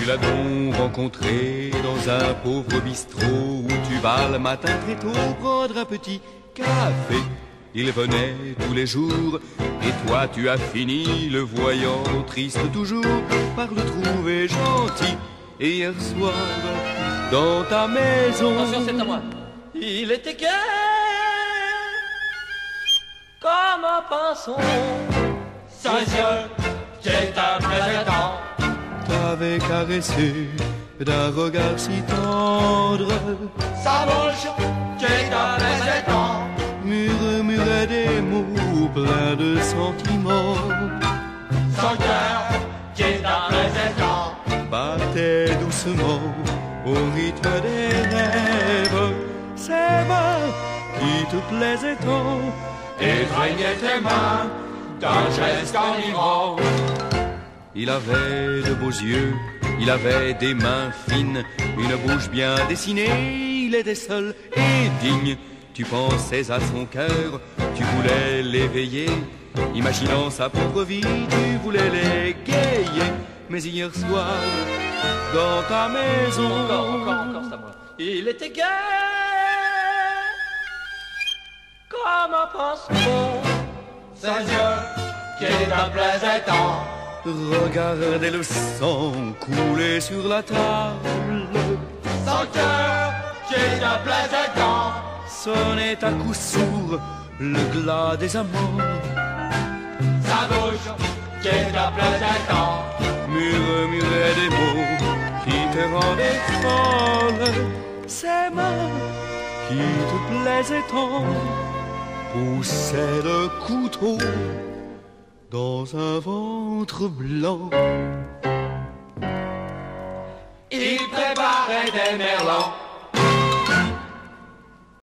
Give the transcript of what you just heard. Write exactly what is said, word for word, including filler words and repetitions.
l'as donc rencontré dans un pauvre bistrot où tu vas le matin très tôt prendre un petit café. Il venait tous les jours et toi tu as fini le voyant triste toujours par le trouver gentil. Et hier soir dans ta maison, attention, c'est à moi. Il était gai comme un pinson, ses yeux qui étaient plaisants, t'avais caressé d'un regard si tendre, sa bouche qui était plaisante, murmurait des mots pleins de sentiments, son cœur qui était plaisant, battait doucement au rythme des rêves, ses mains qui te plaisaient tant, étreignait tes mains d'un geste enivrant. Il avait de beaux yeux, il avait des mains fines, une bouche bien dessinée, il était seul et digne. Tu pensais à son cœur, tu voulais l'éveiller, imaginant sa pauvre vie, tu voulais l'égayer. Mais hier soir, dans ta maison, Encore, encore, encore, c'est à moi. Il était gai comme un pinceau, ses yeux qui te plaisaient tant, regardez le sang couler sur la table, son cœur qui te plaisait tant, sonnait à coups sourds le glas des amants, sa bouche qui te plaisait tant, murmurait des mots qui te rendaient folle, ses mains qui te plaisaient tant, poussaient le couteau dans un ventre blanc. il préparait des merlans.